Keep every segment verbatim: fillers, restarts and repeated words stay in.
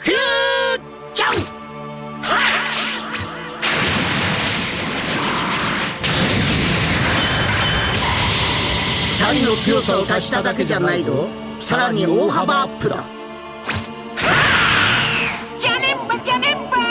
フュージョン。二人の強さを足しただけじゃないぞ。さらに大幅アップだ。 じゃねんばじゃねんば。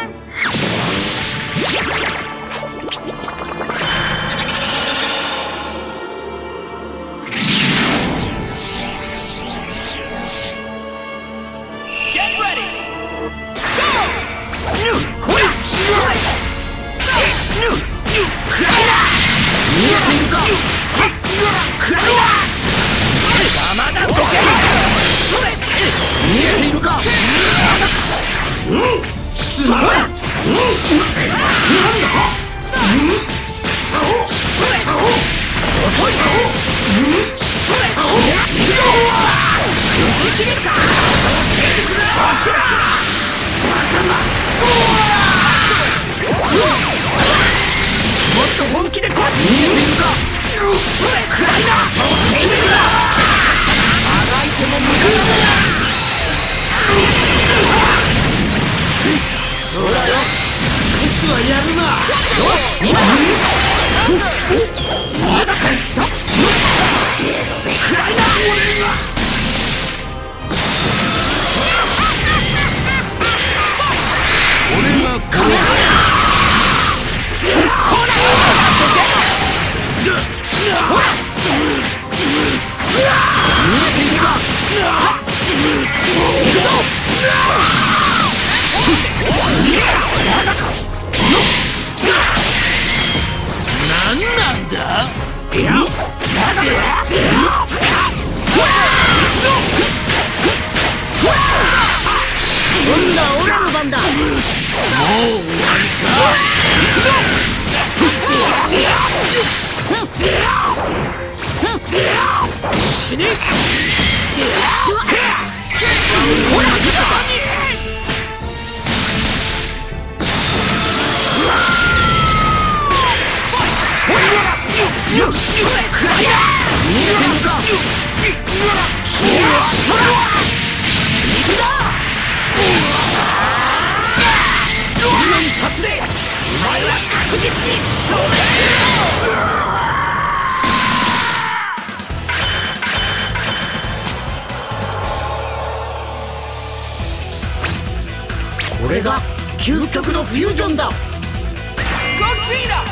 もっと本気で来い。見えているか。それくらいだ。あがいても無駄だ。そうだよ。少しはやるな。よし。今だ。まだか一つ。くらいだ。俺がこれだ。何なんだ。いや、まだだ。今度は俺の番だ。もう終わりか。死ね。よし、それくらいだ。見えてるか。それは行くぞ。次の一発でお前は確実に消滅する。これが究極のフュージョンだ。ゴジラ